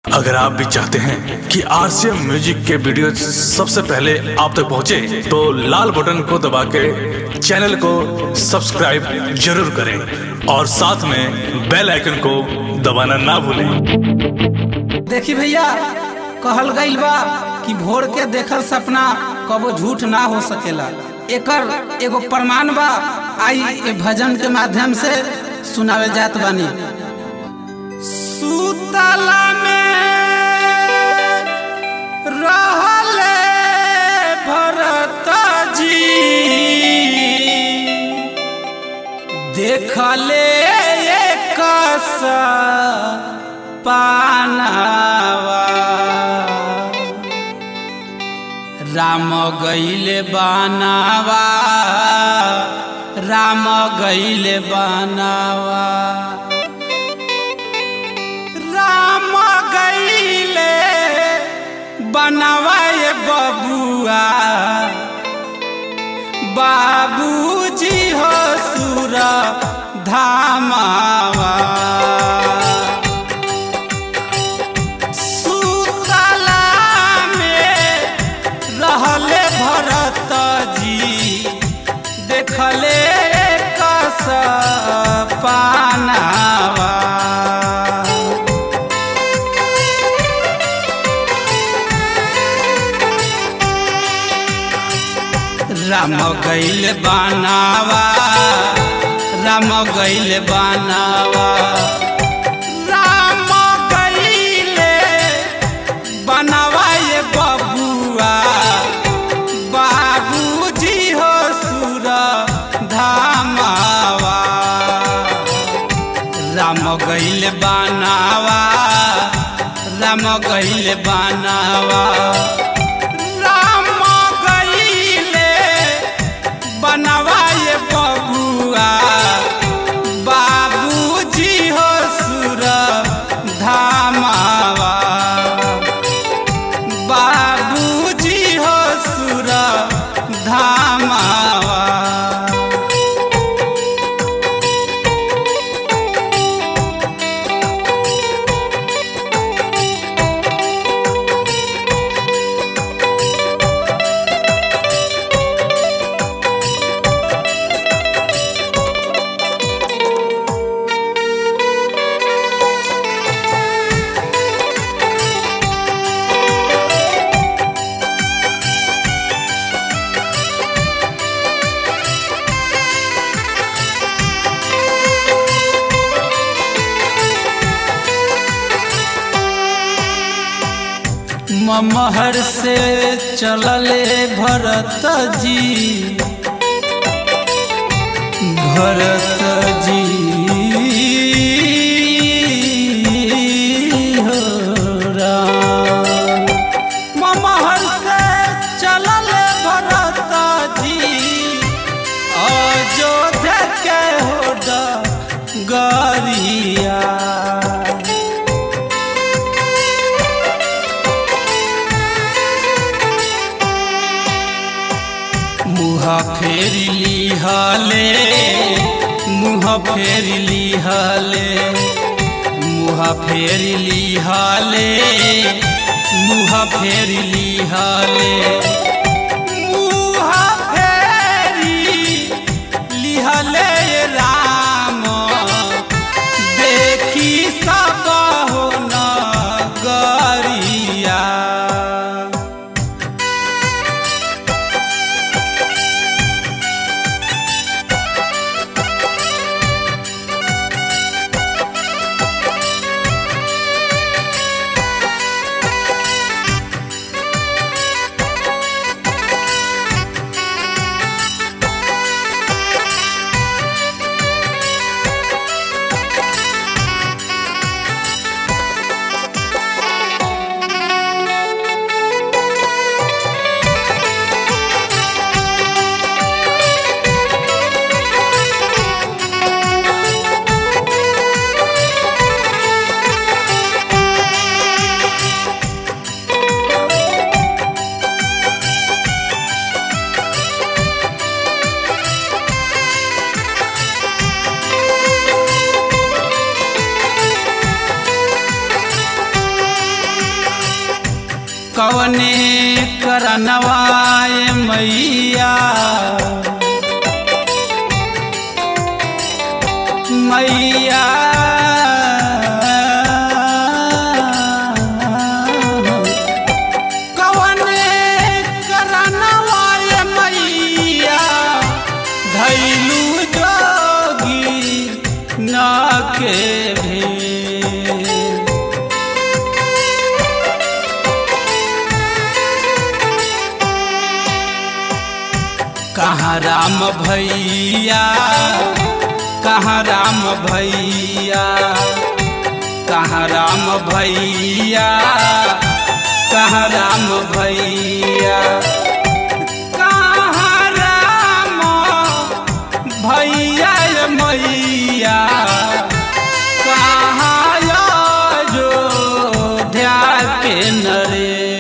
अगर आप भी चाहते हैं कि आरसीएम म्यूजिक के वीडियो सबसे पहले आप तक पहुंचे, तो लाल बटन को दबा के चैनल को सब्सक्राइब जरूर करें और साथ में बेल आइकन को दबाना ना भूलें। देखी भैया, कहल गइल बा कि भोर के देखल सपना कबो झूठ ना हो सकेला। एकर एगो प्रमाण बा, आई ए भजन के माध्यम से सुनावे जात बानी। सुतला में रहले भरत जी, देखले एक पानावा, राम गइले बानावा, राम गइले बानावा, राम गइले बनावा ये बबुआ, बाबूजी हो सुर धामावा। सुतला में रहले भरत जी, देखले कस पानावा, राम गइले बानावा, राम गइले बानावा, राम गइले बनावा ये बबुआ, बाबूजी हो सुर धामावा। राम गइले बानावा, राम गइले बानावा, बनावा ये बबुआ, बाबूजी हो सुर धामावा, बाबूजी हो सुर धामावा। महर से चलले भरत जी, भरत जी हो राम। महर से चलले भरत जी, अयोध्या के हो डगरिया, मुँह फेरी लिहले, मुँह फेरी लिहले, मुँह फेरी लिहले, मुँह फेरी लिहले, मुँह फेरी लिहले राम, देखी सब हो नगरिया। कवने करनवाए मैया मैया कवने करनवाए मैया धैलू जोगी न के कहाँ राम भैया कहाँ राम भैया कहाँ राम भैया कहाँ राम भैया कहाँ राम भैया मैया कहाँ अयोध्या के नरे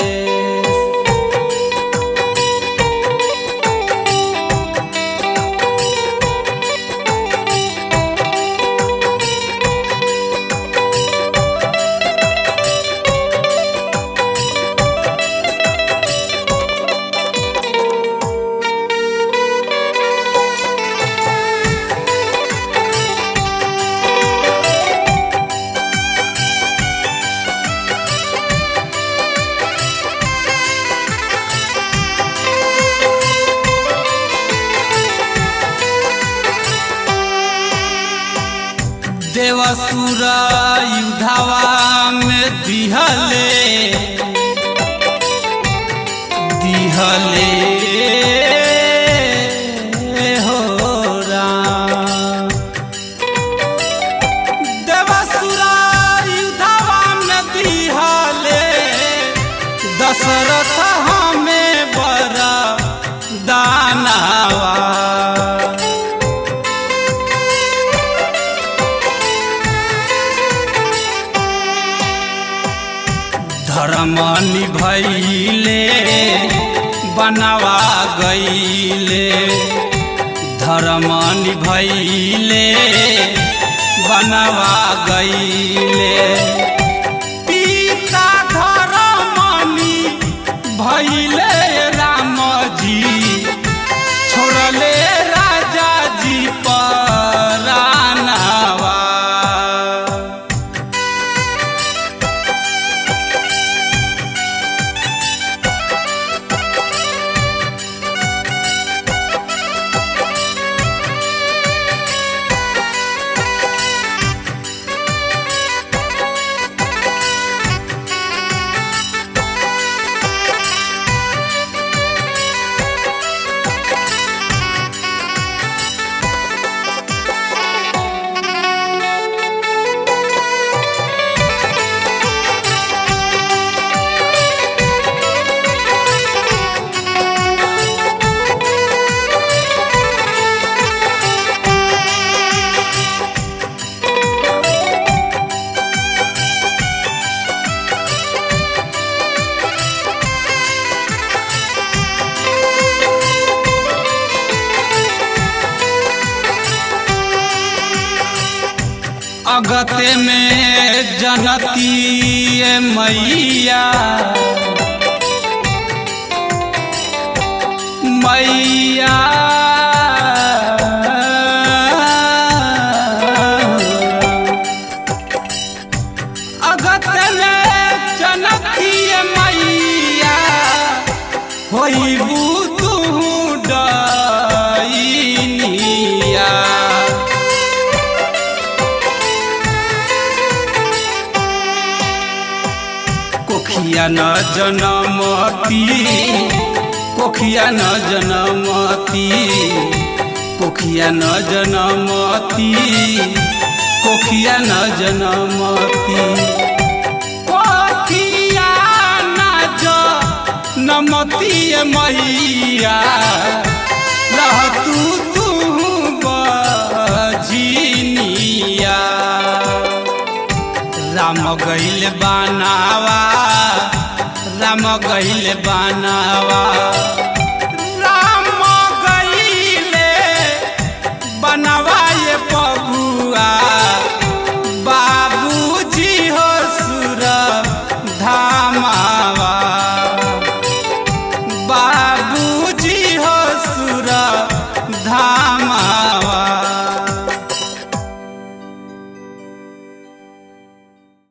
देवसुर युद्धवा में दिहले हो राम देवसुर युद्धवा में दिहले दशरथ हमें बड़ा दानवा धर्म निभैले बनवा गईले धर्म निभैले बनवा गईले पिता धर्म निभैले राम जी छोड़ले राजा जी परानवा अगते में जनती मैया मैया अगते में जनती मैया होइबू तू डइनिया कोखिया न जनमती कोखिया न जनमती कोखिया न जनमती कोखिया न जनमती कोखिया न जनमती मैया रहतू तू बजिनिया राम गइल बनावा राम गइल बनावा